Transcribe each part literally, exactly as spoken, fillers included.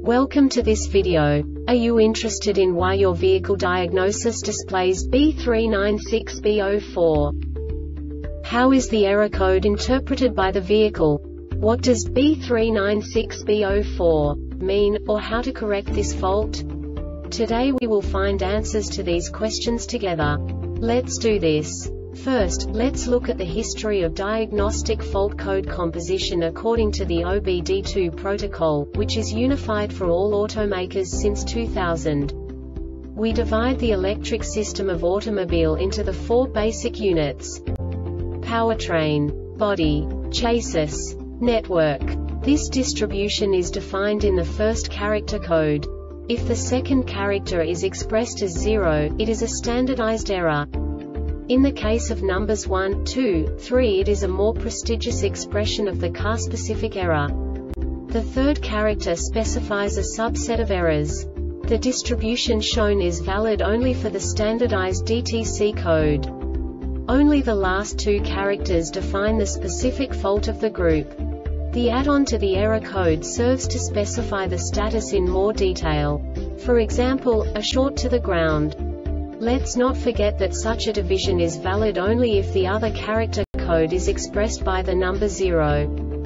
Welcome to this video. Are you interested in why your vehicle diagnosis displays B three nine six B zero four? How is the error code interpreted by the vehicle? What does B three nine six B zero four mean, or how to correct this fault? Today we will find answers to these questions together. Let's do this. First, let's look at the history of diagnostic fault code composition according to the O B D two protocol, which is unified for all automakers since two thousand. We divide the electric system of automobile into the four basic units: powertrain, body, chassis, network. This distribution is defined in the first character code. If the second character is expressed as zero, it is a standardized error. In the case of numbers one, two, three, it is a more prestigious expression of the car-specific error. The third character specifies a subset of errors. The distribution shown is valid only for the standardized D T C code. Only the last two characters define the specific fault of the group. The add-on to the error code serves to specify the status in more detail. For example, a short to the ground. Let's not forget that such a division is valid only if the other character code is expressed by the number zero.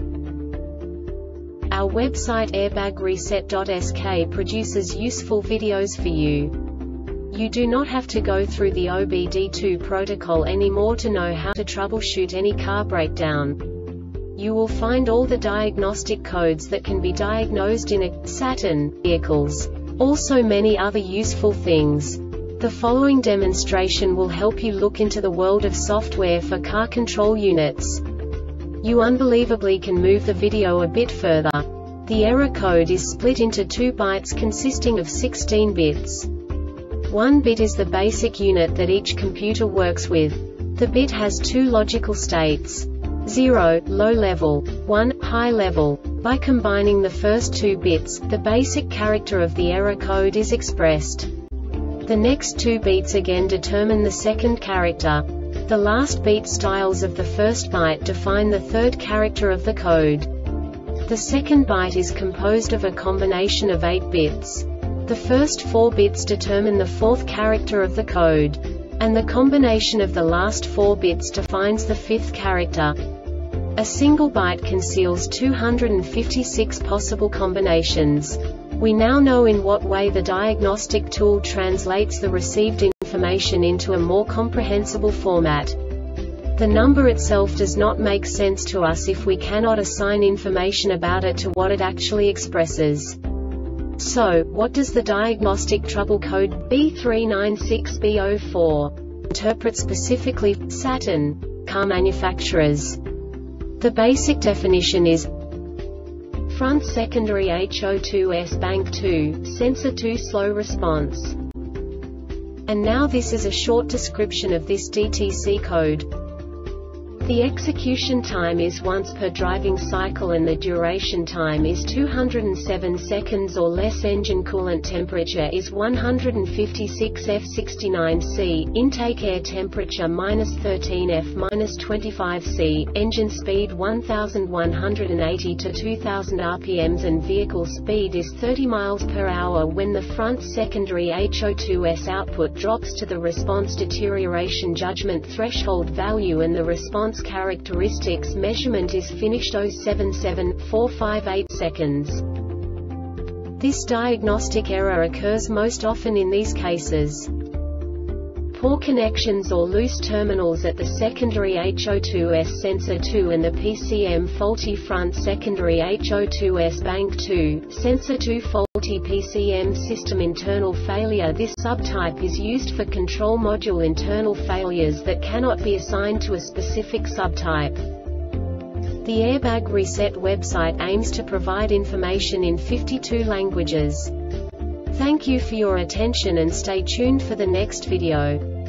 Our website airbag reset dot S K produces useful videos for you. You do not have to go through the O B D two protocol anymore to know how to troubleshoot any car breakdown. You will find all the diagnostic codes that can be diagnosed in a Saturn vehicles. Also many other useful things. The following demonstration will help you look into the world of software for car control units. You unbelievably can move the video a bit further. The error code is split into two bytes consisting of sixteen bits. One bit is the basic unit that each computer works with. The bit has two logical states: zero, low level, one, high level. By combining the first two bits, the basic character of the error code is expressed. The next two beats again determine the second character. The last beat styles of the first byte define the third character of the code. The second byte is composed of a combination of eight bits. The first four bits determine the fourth character of the code. And the combination of the last four bits defines the fifth character. A single byte conceals two hundred fifty-six possible combinations. We now know in what way the diagnostic tool translates the received information into a more comprehensible format. The number itself does not make sense to us if we cannot assign information about it to what it actually expresses. So, what does the diagnostic trouble code B three nine six B zero four interpret specifically for Saturn car manufacturers? The basic definition is front secondary H zero two S bank two, sensor two slow response. And now this is a short description of this D T C code. The execution time is once per driving cycle and the duration time is two hundred seven seconds or less. Engine coolant temperature is one hundred fifty-six F sixty-nine C, intake air temperature minus thirteen F minus twenty-five C, engine speed one thousand one hundred eighty to two thousand R P Ms and vehicle speed is thirty miles per hour. When the front secondary H zero two S output drops to the response deterioration judgment threshold value and the response characteristics measurement is finished oh seven seven four five eight seconds. This diagnostic error occurs most often in these cases: poor connections or loose terminals at the secondary H zero two S sensor two and the P C M, faulty front secondary H zero two S bank two, sensor two, faulty P C M system internal failure. This subtype is used for control module internal failures that cannot be assigned to a specific subtype. The Airbag Reset website aims to provide information in fifty-two languages. Thank you for your attention and stay tuned for the next video.